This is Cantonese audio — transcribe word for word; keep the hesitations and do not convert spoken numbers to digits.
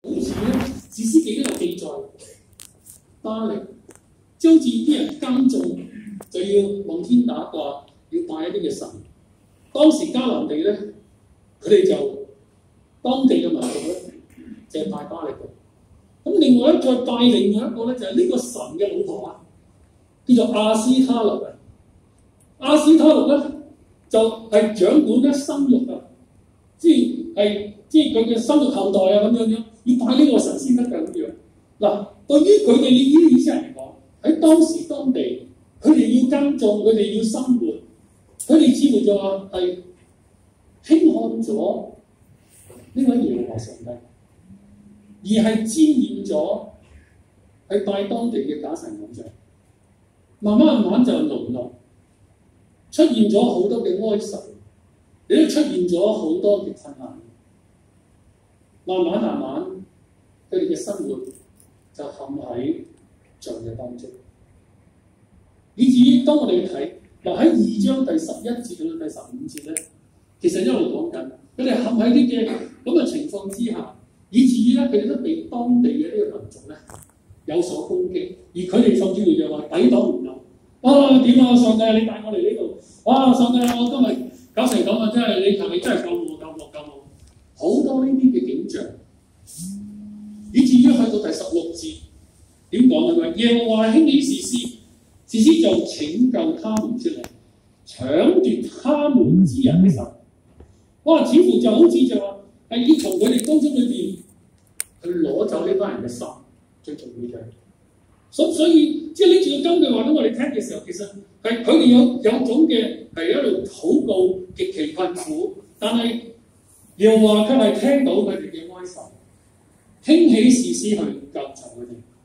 好似咧士師記都有記載，巴力即好似啲人耕種就要望天打卦，要拜一啲嘅神。當時迦南地咧，佢哋就當地嘅民族咧，就係、是、拜巴力嘅。咁另外咧，再拜另外一個咧，就係、是、呢個神嘅老婆啊，叫做亞斯他錄啊。亞斯他錄咧就係、是、掌管咧生育啊，即係即係佢嘅生育後代啊咁樣樣，要拜呢個神先得㗎咁樣。嗱，對於佢哋呢啲以色列人嚟講，喺當時當地，佢哋要耕種，佢哋要生活，佢哋似乎就話係輕看咗呢位耶和華上帝，而係沾染咗係拜當地嘅假神偶像，慢慢慢慢就淪落，出現咗好多嘅哀愁，亦都出現咗好多嘅困難，慢慢慢慢佢哋嘅生活就陷喺罪嘅當中，以至於當我哋睇嗱喺二章第十一節到第十五節咧，其實一路講緊佢哋陷喺啲嘅咁嘅情況之下，以至於咧佢哋都被當地嘅呢個民族咧有所攻擊，而佢哋甚至乎就話抵擋唔到。啊點啊上帝，你帶我嚟呢度，哇上帝我今日搞成咁啊，真係你求你真係救我救我救我，好多呢啲嘅景象，以至於去到第十六節點講啊？耶和華興起士師，士師就拯救他們出嚟，搶奪他們之人的手。哇！似乎就好似就話係要從佢哋當中裏邊去攞走呢班人嘅心，最重要就係。所所以即係拎住個金句話俾我哋聽嘅時候，其實係佢哋有有種嘅係一路禱告極其困苦，但係耶和華卻係聽到佢哋嘅哀愁，興起士師去救助佢哋。